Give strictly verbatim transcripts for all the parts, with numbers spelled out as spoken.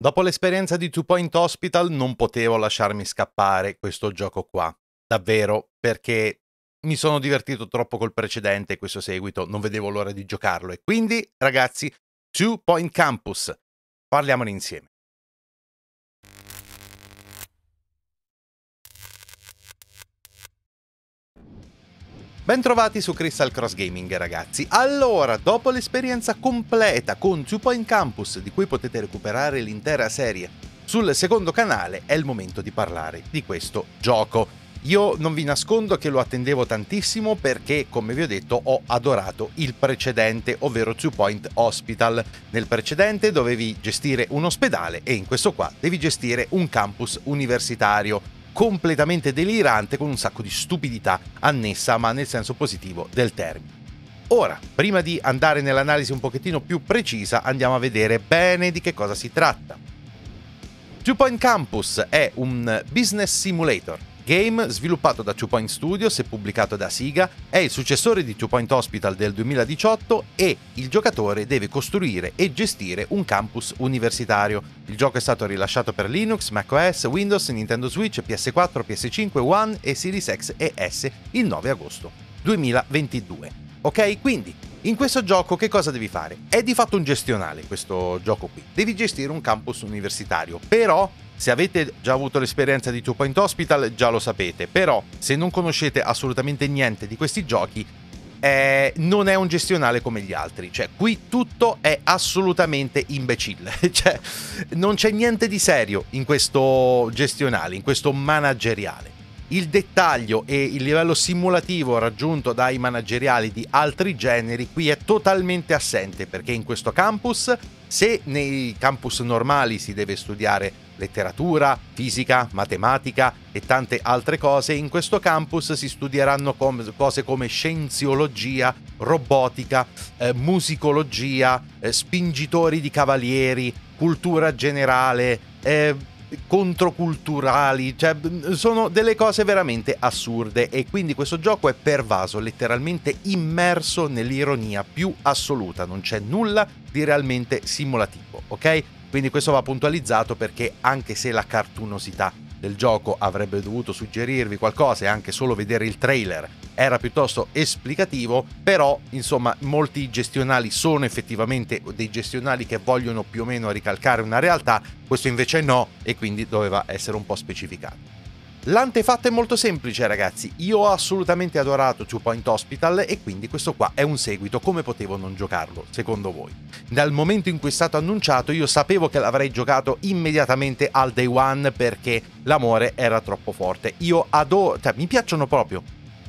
Dopo l'esperienza di Two Point Hospital non potevo lasciarmi scappare questo gioco qua, davvero, perché mi sono divertito troppo col precedente e questo seguito, non vedevo l'ora di giocarlo. E quindi, ragazzi, Two Point Campus, parliamone insieme. Bentrovati su Crystal Cross Gaming, ragazzi. Allora, dopo l'esperienza completa con Two Point Campus, di cui potete recuperare l'intera serie sul secondo canale, è il momento di parlare di questo gioco. Io non vi nascondo che lo attendevo tantissimo perché, come vi ho detto, ho adorato il precedente, ovvero Two Point Hospital. Nel precedente dovevi gestire un ospedale e in questo qua devi gestire un campus universitario completamente delirante, con un sacco di stupidità annessa, ma nel senso positivo del termine. Ora, prima di andare nell'analisi un pochettino più precisa, andiamo a vedere bene di che cosa si tratta. Two Point Campus è un business simulator game sviluppato da Two Point Studios e pubblicato da Sega, è il successore di Two Point Hospital del duemiladiciotto e il giocatore deve costruire e gestire un campus universitario. Il gioco è stato rilasciato per Linux, macOS, Windows, Nintendo Switch, P S quattro, P S cinque, One e Series X e S il nove agosto duemilaventidue. Ok, quindi in questo gioco che cosa devi fare? È di fatto un gestionale questo gioco qui. Devi gestire un campus universitario, però se avete già avuto l'esperienza di Two Point Hospital già lo sapete, però se non conoscete assolutamente niente di questi giochi, eh, non è un gestionale come gli altri. Cioè, qui tutto è assolutamente imbecille. Cioè, non c'è niente di serio in questo gestionale, in questo manageriale. Il dettaglio e il livello simulativo raggiunto dai manageriali di altri generi qui è totalmente assente, perché in questo campus, se nei campus normali si deve studiare letteratura, fisica, matematica e tante altre cose, in questo campus si studieranno com- cose come scienziologia, robotica, eh, musicologia, eh, spingitori di cavalieri, cultura generale, eh, controculturali, cioè sono delle cose veramente assurde, e quindi questo gioco è pervaso, letteralmente immerso nell'ironia più assoluta, non c'è nulla di realmente simulativo, ok? Quindi questo va puntualizzato, perché anche se la cartunosità del gioco avrebbe dovuto suggerirvi qualcosa e anche solo vedere il trailer era piuttosto esplicativo, però insomma molti gestionali sono effettivamente dei gestionali che vogliono più o meno ricalcare una realtà, questo invece no, e quindi doveva essere un po' specificato. L'antefatto è molto semplice, ragazzi. Io ho assolutamente adorato Two Point Hospital e quindi questo qua è un seguito. Come potevo non giocarlo, secondo voi? Dal momento in cui è stato annunciato io sapevo che l'avrei giocato immediatamente al day one, perché l'amore era troppo forte. Io adoro, cioè mi piacciono proprio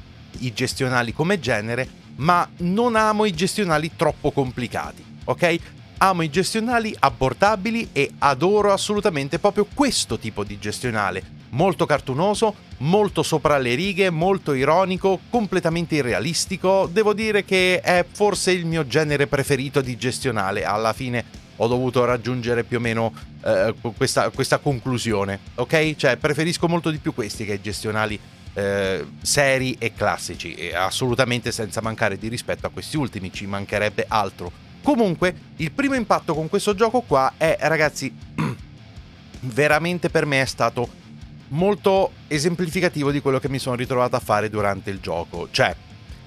i gestionali come genere, ma non amo i gestionali troppo complicati, ok? Amo i gestionali abbordabili e adoro assolutamente proprio questo tipo di gestionale. Molto cartunoso, molto sopra le righe, molto ironico, completamente irrealistico. Devo dire che è forse il mio genere preferito di gestionale. Alla fine ho dovuto raggiungere più o meno eh, questa, questa conclusione, ok? Cioè preferisco molto di più questi che i gestionali eh, seri e classici, e assolutamente senza mancare di rispetto a questi ultimi, ci mancherebbe altro. Comunque, il primo impatto con questo gioco qua è, ragazzi, veramente per me è stato molto esemplificativo di quello che mi sono ritrovato a fare durante il gioco. Cioè,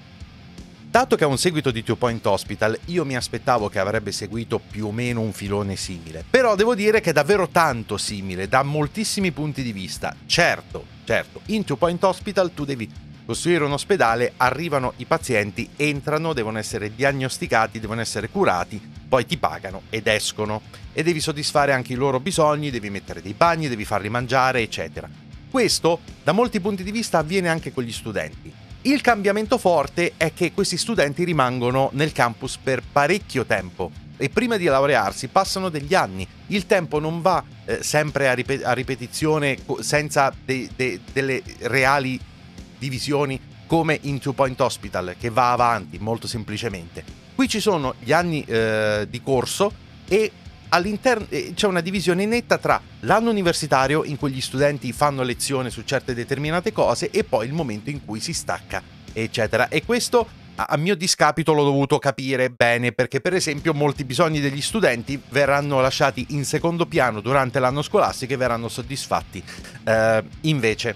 dato che è un seguito di Two Point Hospital, io mi aspettavo che avrebbe seguito più o meno un filone simile, però devo dire che è davvero tanto simile da moltissimi punti di vista. Certo, certo, in Two Point Hospital tu devi costruire un ospedale, arrivano i pazienti, entrano, devono essere diagnosticati, devono essere curati, poi ti pagano ed escono, e devi soddisfare anche i loro bisogni, devi mettere dei bagni, devi farli mangiare, eccetera. Questo, da molti punti di vista, avviene anche con gli studenti. Il cambiamento forte è che questi studenti rimangono nel campus per parecchio tempo e prima di laurearsi passano degli anni. Il tempo non va eh, sempre a, ripet- a ripetizione senza de- de- delle reali divisioni come in Two Point Hospital, che va avanti molto semplicemente. Qui ci sono gli anni eh, di corso e all'interno eh, c'è una divisione netta tra l'anno universitario, in cui gli studenti fanno lezione su certe determinate cose, e poi il momento in cui si stacca, eccetera. E questo a mio discapito l'ho dovuto capire bene, perché per esempio molti bisogni degli studenti verranno lasciati in secondo piano durante l'anno scolastico e verranno soddisfatti eh, invece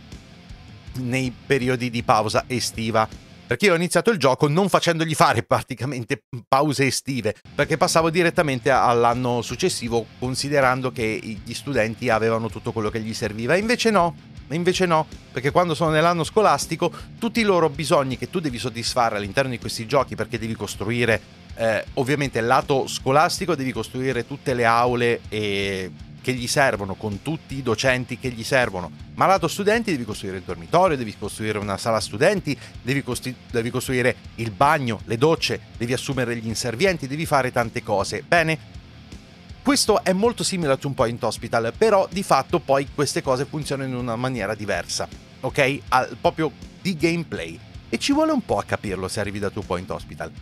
nei periodi di pausa estiva. Perché io ho iniziato il gioco non facendogli fare praticamente pause estive, perché passavo direttamente all'anno successivo considerando che gli studenti avevano tutto quello che gli serviva. E invece no, invece no, perché quando sono nell'anno scolastico tutti i loro bisogni che tu devi soddisfare all'interno di questi giochi, perché devi costruire eh, ovviamente il lato scolastico, devi costruire tutte le aule e... che gli servono, con tutti i docenti che gli servono, ma lato studenti devi costruire il dormitorio, devi costruire una sala studenti, devi, costi- devi costruire il bagno, le docce, devi assumere gli inservienti, devi fare tante cose. Bene, questo è molto simile a Two Point Hospital, però di fatto poi queste cose funzionano in una maniera diversa, ok? Al, proprio di gameplay, e ci vuole un po' a capirlo se arrivi da Two Point Hospital.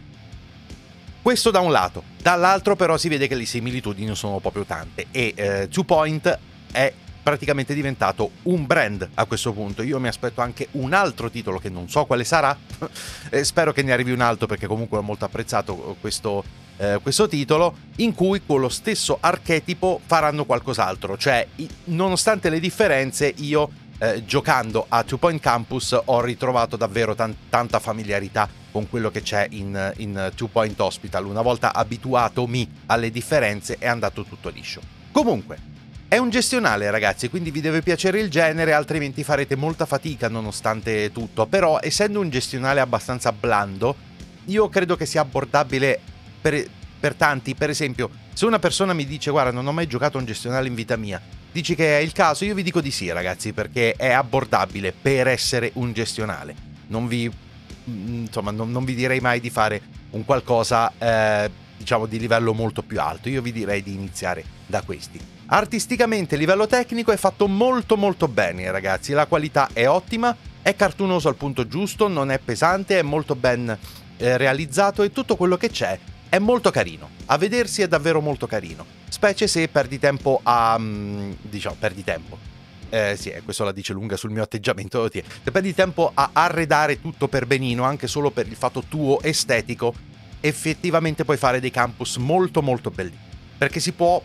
Questo da un lato, dall'altro però si vede che le similitudini sono proprio tante e eh, Two Point è praticamente diventato un brand a questo punto. Io mi aspetto anche un altro titolo che non so quale sarà, e spero che ne arrivi un altro, perché comunque ho molto apprezzato questo, eh, questo titolo, in cui con lo stesso archetipo faranno qualcos'altro, cioè nonostante le differenze io eh, giocando a Two Point Campus ho ritrovato davvero tan- tanta familiarità con quello che c'è in, in Two Point Hospital. Una volta abituatomi alle differenze è andato tutto liscio. Comunque, è un gestionale ragazzi, quindi vi deve piacere il genere, altrimenti farete molta fatica nonostante tutto. Però essendo un gestionale abbastanza blando, io credo che sia abbordabile per, per tanti. Per esempio, se una persona mi dice guarda non ho mai giocato a un gestionale in vita mia, dici che è il caso, io vi dico di sì ragazzi, perché è abbordabile per essere un gestionale. Non vi... insomma non, non vi direi mai di fare un qualcosa eh, diciamo di livello molto più alto, io vi direi di iniziare da questi. Artisticamente, a livello tecnico è fatto molto molto bene ragazzi, la qualità è ottima, è cartunoso al punto giusto, non è pesante, è molto ben eh, realizzato e tutto quello che c'è è molto carino, a vedersi è davvero molto carino, specie se perdi tempo a mm, diciamo perdi tempo Eh, sì, questo la dice lunga sul mio atteggiamento. Se perdi tempo a arredare tutto per benino, anche solo per il fatto tuo estetico, effettivamente puoi fare dei campus molto molto belli, perché si può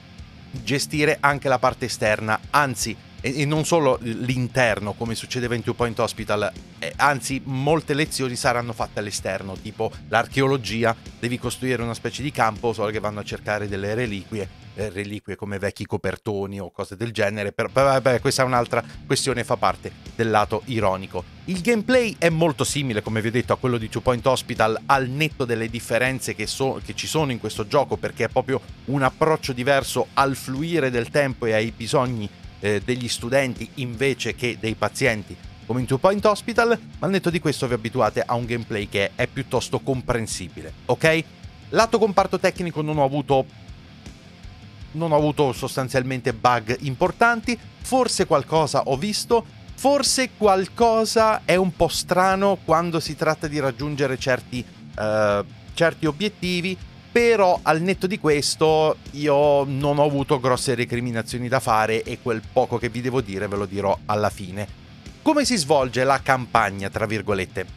gestire anche la parte esterna, anzi, e, e non solo l'interno come succedeva in Two Point Hospital, eh, anzi molte lezioni saranno fatte all'esterno, tipo l'archeologia, devi costruire una specie di campo solo che vanno a cercare delle reliquie reliquie come vecchi copertoni o cose del genere, però vabbè, questa è un'altra questione, fa parte del lato ironico. Il gameplay è molto simile, come vi ho detto, a quello di Two Point Hospital, al netto delle differenze che, so- che ci sono in questo gioco, perché è proprio un approccio diverso al fluire del tempo e ai bisogni eh, degli studenti invece che dei pazienti come in Two Point Hospital, ma al netto di questo vi abituate a un gameplay che è piuttosto comprensibile, ok? Lato comparto tecnico non ho avuto non ho avuto sostanzialmente bug importanti, forse qualcosa ho visto, forse qualcosa è un po' strano quando si tratta di raggiungere certi, uh, certi obiettivi, però al netto di questo io non ho avuto grosse recriminazioni da fare e quel poco che vi devo dire ve lo dirò alla fine. Come si svolge la campagna, tra virgolette?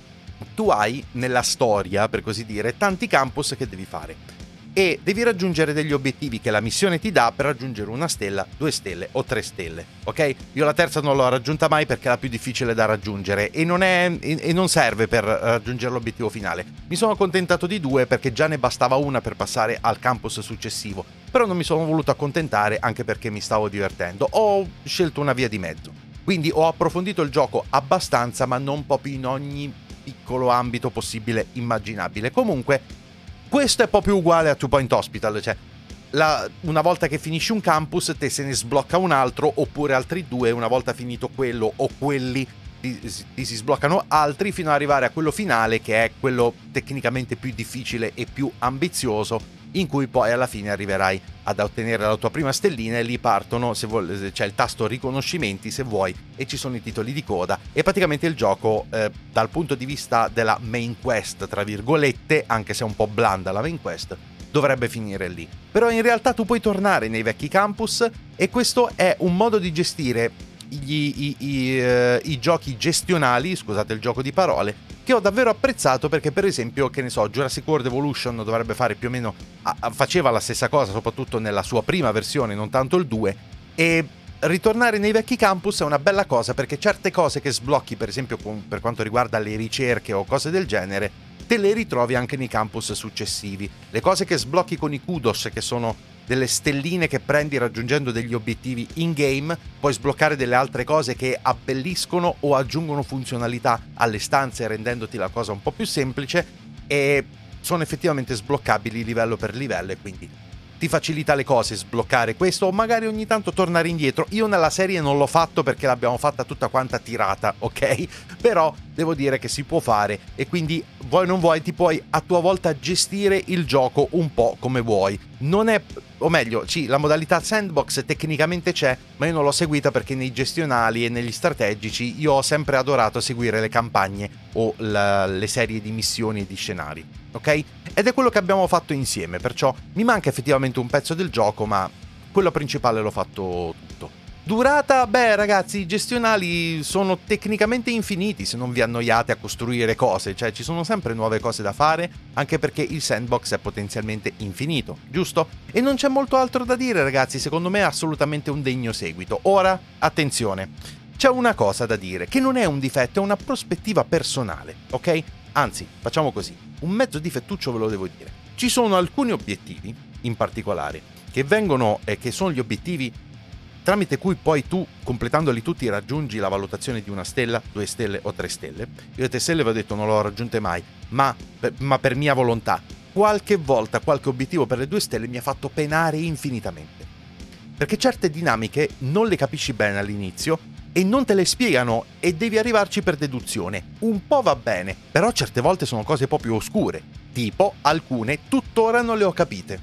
Tu hai nella storia, per così dire, tanti campus che devi fare e devi raggiungere degli obiettivi che la missione ti dà per raggiungere una stella, due stelle o tre stelle, ok? Io la terza non l'ho raggiunta mai perché è la più difficile da raggiungere e non, è, e non serve per raggiungere l'obiettivo finale. Mi sono accontentato di due perché già ne bastava una per passare al campus successivo, però non mi sono voluto accontentare anche perché mi stavo divertendo, ho scelto una via di mezzo. Quindi ho approfondito il gioco abbastanza, ma non proprio in ogni piccolo ambito possibile immaginabile. Comunque questo è proprio uguale a Two Point Hospital, cioè la, una volta che finisci un campus te se ne sblocca un altro oppure altri due, una volta finito quello o quelli ti, ti si sbloccano altri fino ad arrivare a quello finale che è quello tecnicamente più difficile e più ambizioso, in cui poi alla fine arriverai ad ottenere la tua prima stellina e lì partono, se vuoi, c'è il tasto riconoscimenti se vuoi e ci sono i titoli di coda e praticamente il gioco eh, dal punto di vista della main quest tra virgolette, anche se è un po' blanda la main quest, dovrebbe finire lì. Però in realtà tu puoi tornare nei vecchi campus e questo è un modo di gestire gli, i, i, uh, i giochi gestionali, scusate il gioco di parole, che ho davvero apprezzato, perché per esempio, che ne so, Jurassic World Evolution dovrebbe fare più o meno, a, a, faceva la stessa cosa, soprattutto nella sua prima versione, non tanto il due, e ritornare nei vecchi campus è una bella cosa, perché certe cose che sblocchi, per esempio con, per quanto riguarda le ricerche o cose del genere, te le ritrovi anche nei campus successivi. Le cose che sblocchi con i kudos, che sono delle stelline che prendi raggiungendo degli obiettivi in game, puoi sbloccare delle altre cose che abbelliscono o aggiungono funzionalità alle stanze, rendendoti la cosa un po' più semplice, e sono effettivamente sbloccabili livello per livello, e quindi ti facilita le cose sbloccare questo, o magari ogni tanto tornare indietro. Io nella serie non l'ho fatto perché l'abbiamo fatta tutta quanta tirata, ok? Però devo dire che si può fare, e quindi vuoi non vuoi ti puoi a tua volta gestire il gioco un po' come vuoi. Non è, o meglio, sì, la modalità sandbox tecnicamente c'è, ma io non l'ho seguita perché nei gestionali e negli strategici io ho sempre adorato seguire le campagne o la, le serie di missioni e di scenari, ok? Ed è quello che abbiamo fatto insieme, perciò mi manca effettivamente un pezzo del gioco, ma quello principale l'ho fatto tutto. Durata? Beh ragazzi, i gestionali sono tecnicamente infiniti se non vi annoiate a costruire cose, cioè ci sono sempre nuove cose da fare, anche perché il sandbox è potenzialmente infinito, giusto? E non c'è molto altro da dire ragazzi, secondo me è assolutamente un degno seguito. Ora, attenzione, c'è una cosa da dire, che non è un difetto, è una prospettiva personale, ok? Anzi, facciamo così, un mezzo difettuccio ve lo devo dire. Ci sono alcuni obiettivi, in particolare, che vengono, e eh, che sono gli obiettivi tramite cui poi tu, completandoli tutti, raggiungi la valutazione di una stella, due stelle o tre stelle. Io le tre stelle vi ho detto non le ho raggiunte mai, ma per, ma per mia volontà. Qualche volta qualche obiettivo per le due stelle mi ha fatto penare infinitamente, perché certe dinamiche non le capisci bene all'inizio e non te le spiegano e devi arrivarci per deduzione. Un po' va bene, però certe volte sono cose proprio oscure, tipo alcune tuttora non le ho capite.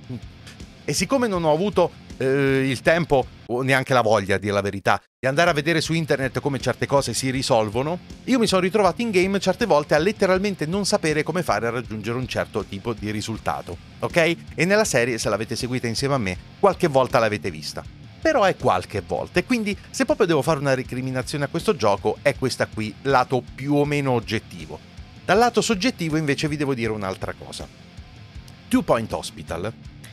E siccome non ho avuto eh, il tempo o neanche la voglia, a dire la verità, di andare a vedere su internet come certe cose si risolvono, io mi sono ritrovato in game certe volte a letteralmente non sapere come fare a raggiungere un certo tipo di risultato, ok? E nella serie, se l'avete seguita insieme a me, qualche volta l'avete vista. Però è qualche volta, e quindi se proprio devo fare una recriminazione a questo gioco è questa qui, lato più o meno oggettivo. Dal lato soggettivo invece vi devo dire un'altra cosa. Two Point Hospital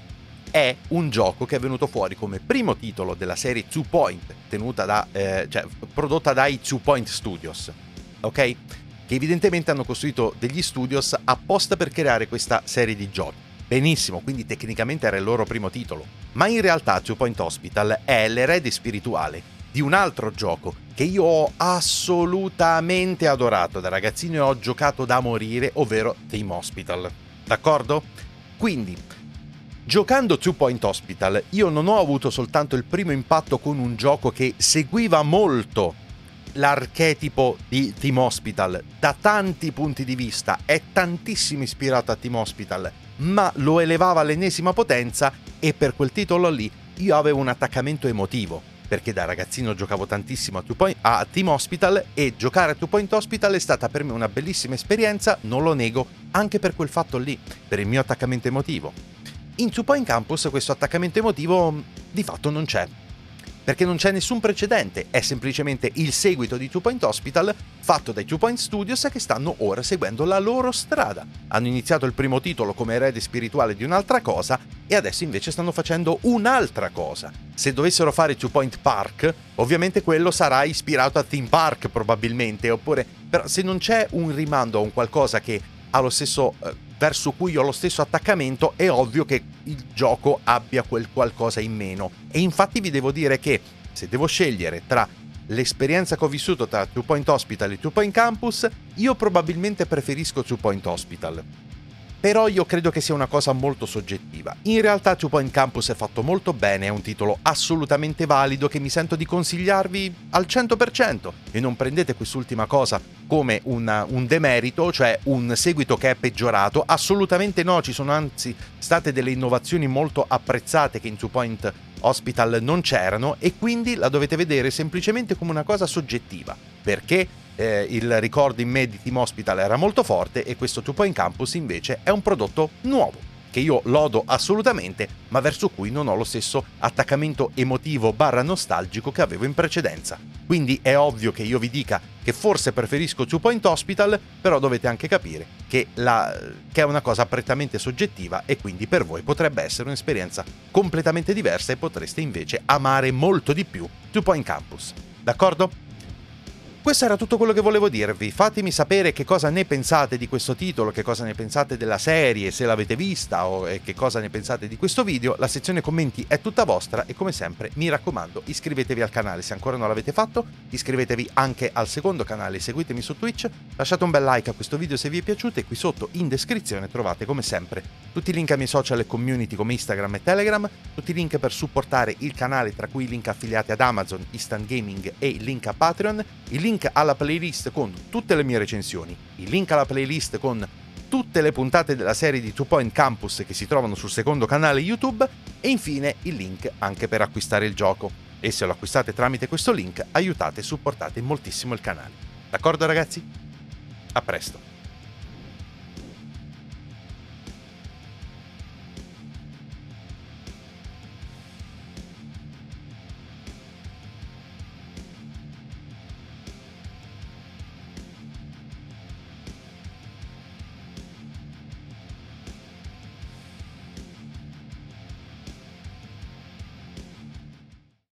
è un gioco che è venuto fuori come primo titolo della serie Two Point, tenuta da, eh, cioè, prodotta dai Two Point Studios, ok? Che evidentemente hanno costruito degli studios apposta per creare questa serie di giochi. Benissimo, quindi tecnicamente era il loro primo titolo, ma in realtà Two Point Hospital è l'erede spirituale di un altro gioco che io ho assolutamente adorato da ragazzino e ho giocato da morire, ovvero Team Hospital, d'accordo? Quindi, giocando Two Point Hospital, io non ho avuto soltanto il primo impatto con un gioco che seguiva molto l'archetipo di Team Hospital da tanti punti di vista, è tantissimo ispirato a Team Hospital, ma lo elevava all'ennesima potenza, e per quel titolo lì io avevo un attaccamento emotivo, perché da ragazzino giocavo tantissimo a, Two Point, a Team Hospital, e giocare a Two Point Hospital è stata per me una bellissima esperienza, non lo nego, anche per quel fatto lì, per il mio attaccamento emotivo. In Two Point Campus questo attaccamento emotivo di fatto non c'è, perché non c'è nessun precedente, è semplicemente il seguito di Two Point Hospital fatto dai Two Point Studios, che stanno ora seguendo la loro strada. Hanno iniziato il primo titolo come erede spirituale di un'altra cosa e adesso invece stanno facendo un'altra cosa. Se dovessero fare Two Point Park, ovviamente quello sarà ispirato a Theme Park probabilmente, oppure però se non c'è un rimando a un qualcosa che ha lo stesso eh, verso cui ho lo stesso attaccamento, è ovvio che il gioco abbia quel qualcosa in meno. E infatti vi devo dire che se devo scegliere tra l'esperienza che ho vissuto tra Two Point Hospital e Two Point Campus, io probabilmente preferisco Two Point Hospital. Però io credo che sia una cosa molto soggettiva. In realtà Two Point Campus è fatto molto bene, è un titolo assolutamente valido che mi sento di consigliarvi al cento per cento, e non prendete quest'ultima cosa come un, un demerito, cioè un seguito che è peggiorato. Assolutamente no, ci sono anzi state delle innovazioni molto apprezzate che in Two Point Hospital non c'erano, e quindi la dovete vedere semplicemente come una cosa soggettiva, perché Eh, il ricordo in me di Team Hospital era molto forte, e questo Two Point Campus invece è un prodotto nuovo che io lodo assolutamente, ma verso cui non ho lo stesso attaccamento emotivo barra nostalgico che avevo in precedenza. Quindi è ovvio che io vi dica che forse preferisco Two Point Hospital, però dovete anche capire che, la, che è una cosa prettamente soggettiva e quindi per voi potrebbe essere un'esperienza completamente diversa e potreste invece amare molto di più Two Point Campus. D'accordo? Questo era tutto quello che volevo dirvi. Fatemi sapere che cosa ne pensate di questo titolo, che cosa ne pensate della serie, se l'avete vista o che cosa ne pensate di questo video. La sezione commenti è tutta vostra e come sempre mi raccomando iscrivetevi al canale se ancora non l'avete fatto, iscrivetevi anche al secondo canale, seguitemi su Twitch, lasciate un bel like a questo video se vi è piaciuto e qui sotto in descrizione trovate come sempre tutti i link ai miei social e community come Instagram e Telegram, tutti i link per supportare il canale tra cui i link affiliati ad Amazon, Instant Gaming e il link a Patreon, il link alla playlist con tutte le mie recensioni, il link alla playlist con tutte le puntate della serie di Two Point Campus che si trovano sul secondo canale YouTube e infine il link anche per acquistare il gioco. E se lo acquistate tramite questo link aiutate e supportate moltissimo il canale. D'accordo ragazzi? A presto!